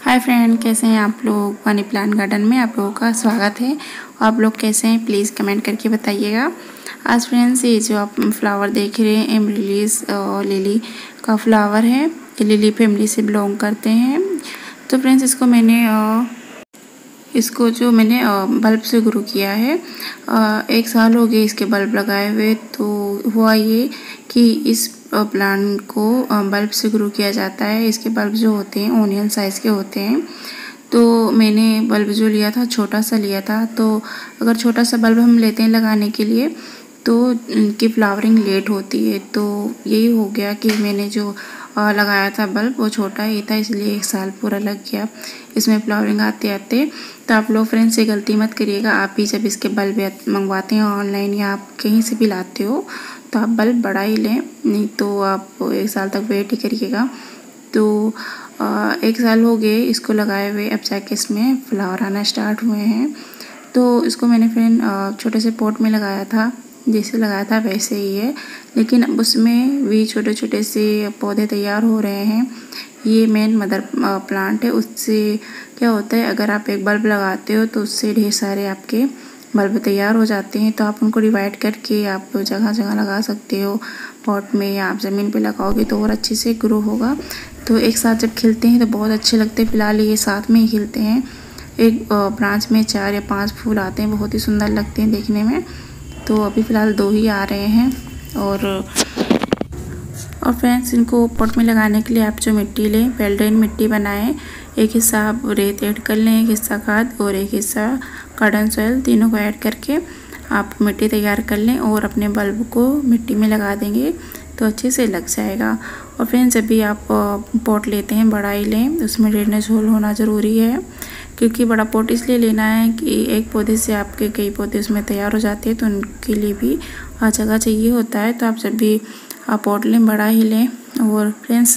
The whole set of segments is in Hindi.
हाय फ्रेंड, कैसे हैं आप लोग। मनी प्लांट गार्डन में आप लोगों का स्वागत है। आप लोग कैसे हैं प्लीज़ कमेंट करके बताइएगा। आज फ्रेंड्स ये जो आप फ्लावर देख रहे हैं एमरिलीज लिली का फ्लावर है। ये लिली फैमिली से बिलोंग करते हैं। तो फ्रेंड्स इसको मैंने बल्ब से ग्रो किया है। 1 साल हो गए इसके बल्ब लगाए हुए। तो हुआ ये कि इस प्लांट को बल्ब से ग्रो किया जाता है। इसके बल्ब जो होते हैं ओनियन साइज़ के होते हैं। तो मैंने बल्ब जो लिया था छोटा सा लिया था। तो अगर छोटा सा बल्ब हम लेते हैं लगाने के लिए तो इनकी फ्लावरिंग लेट होती है। तो यही हो गया कि मैंने जो लगाया था बल्ब वो छोटा ही था, इसलिए 1 साल पूरा लग गया इसमें फ्लावरिंग आते आते। तो आप लोग फ्रेंड्स ये गलती मत करिएगा। आप भी जब इसके बल्ब मंगवाते हैं ऑनलाइन या आप कहीं से भी लाते हो तो आप बल्ब बड़ा ही लें, नहीं तो आप 1 साल तक वेट ही करिएगा। तो 1 साल हो गए इसको लगाए हुए, अब जाके इसमें फ्लावर आना स्टार्ट हुए हैं। तो इसको मैंने फ्रेंड छोटे से पॉट में लगाया था, जैसे लगाया था वैसे ही है, लेकिन अब उसमें भी छोटे छोटे से पौधे तैयार हो रहे हैं। ये मेन मदर प्लांट है। उससे क्या होता है, अगर आप एक बल्ब लगाते हो तो उससे ढेर सारे आपके बल्ब तैयार हो जाते हैं। तो आप उनको डिवाइड करके आप जगह जगह लगा सकते हो पॉट में, या आप ज़मीन पे लगाओगे तो और अच्छे से ग्रो होगा। तो एक साथ जब खिलते हैं तो बहुत अच्छे लगते हैं। फ़िलहाल ये साथ में ही खिलते हैं। एक ब्रांच में 4 या 5 फूल आते हैं, बहुत ही सुंदर लगते हैं देखने में। तो अभी फ़िलहाल 2 ही आ रहे हैं। और फ्रेंड्स इनको पॉट में लगाने के लिए आप जो मिट्टी लें, वेल ड्रेन मिट्टी बनाएं। एक हिस्सा आप रेत ऐड कर लें, एक हिस्सा खाद और एक हिस्सा गार्डन सॉइल, तीनों को ऐड करके आप मिट्टी तैयार कर लें और अपने बल्ब को मिट्टी में लगा देंगे तो अच्छे से लग जाएगा। और फ्रेंड्स जब भी आप पॉट लेते हैं बड़ा ही लें, उसमें ड्रेनेज होल होना ज़रूरी है। क्योंकि बड़ा पॉट इसलिए लेना है कि एक पौधे से आपके कई पौधे उसमें तैयार हो जाते हैं, तो उनके लिए भी जगह चाहिए होता है। तो आप जब भी पॉट लें बड़ा ही लें। और फ्रेंड्स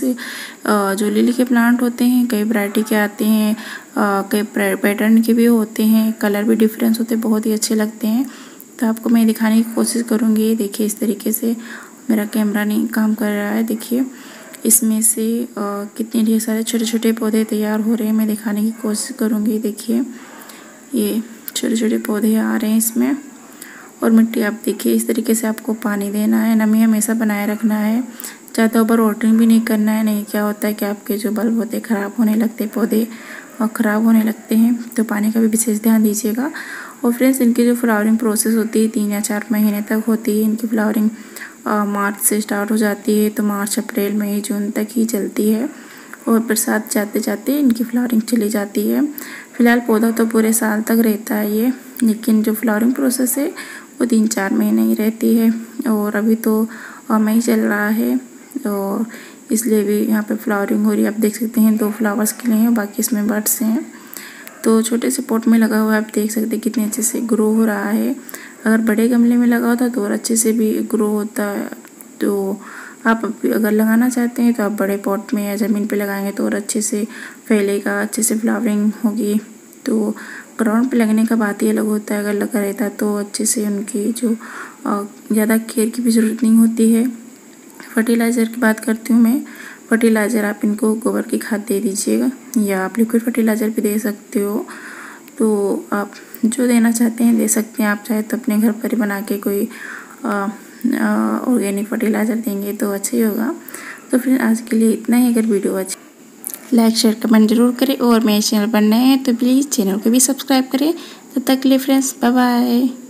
जो लिली के प्लांट होते हैं कई वैरायटी के आते हैं, कई पैटर्न के भी होते हैं, कलर भी डिफरेंस होते हैं, बहुत ही अच्छे लगते हैं। तो आपको मैं दिखाने की कोशिश करूँगी। देखिए इस तरीके से मेरा कैमरा नहीं काम कर रहा है। देखिए इसमें से कितने ढेर सारे छोटे छोटे पौधे तैयार हो रहे हैं, मैं दिखाने की कोशिश करूँगी। देखिए ये छोटे छोटे पौधे आ रहे हैं इसमें। और मिट्टी आप देखिए इस तरीके से आपको पानी देना है, नमी हमेशा बनाए रखना है, ज़्यादा ओवर वाटरिंग भी नहीं करना है। नहीं क्या होता है कि आपके जो बल्ब होते हैं ख़राब होने लगते हैं, पौधे और ख़राब होने लगते हैं। तो पानी का भी विशेष ध्यान दीजिएगा। और फ्रेंड्स इनकी जो फ्लावरिंग प्रोसेस होती है 3 या 4 महीने तक होती है। इनकी फ्लावरिंग मार्च से स्टार्ट हो जाती है, तो मार्च अप्रैल मई जून तक ही चलती है। और बरसात जाते जाते इनकी फ्लावरिंग चली जाती है। फ़िलहाल पौधा तो पूरे साल तक रहता है ये, लेकिन जो फ्लावरिंग प्रोसेस है वो 3-4 महीने ही रहती है। और अभी तो मई चल रहा है और इसलिए भी यहाँ पे फ्लावरिंग हो रही है। आप देख सकते हैं 2 फ्लावर्स खिले हैं, बाकी इसमें बड्स हैं। तो छोटे से पॉट में लगा हुआ है, आप देख सकते हैं कितने अच्छे से ग्रो हो रहा है। अगर बड़े गमले में लगा होता तो और अच्छे से भी ग्रो होता है। तो आप अगर लगाना चाहते हैं तो आप बड़े पॉट में या ज़मीन पे लगाएंगे तो और अच्छे से फैलेगा, अच्छे से फ्लावरिंग होगी। तो ग्राउंड पे लगने का बात ही अलग होता है। अगर लगा रहता तो अच्छे से उनकी जो ज़्यादा केयर की भी ज़रूरत नहीं होती है। फर्टिलाइज़र की बात करती हूँ मैं। फर्टिलाइज़र आप इनको गोबर की खाद दे दीजिएगा, या आप लिक्विड फर्टिलाइज़र भी दे सकते हो। तो आप जो देना चाहते हैं दे सकते हैं। आप चाहे तो अपने घर पर ही बना के कोई ऑर्गेनिक फर्टिलाइज़र देंगे तो अच्छा ही होगा। तो फिर आज के लिए इतना ही। अगर वीडियो अच्छी लाइक शेयर कमेंट जरूर करें, और मेरे चैनल पर नए हैं तो प्लीज़ चैनल को भी सब्सक्राइब करें। तब तक के लिए फ्रेंड्स बाय बाय।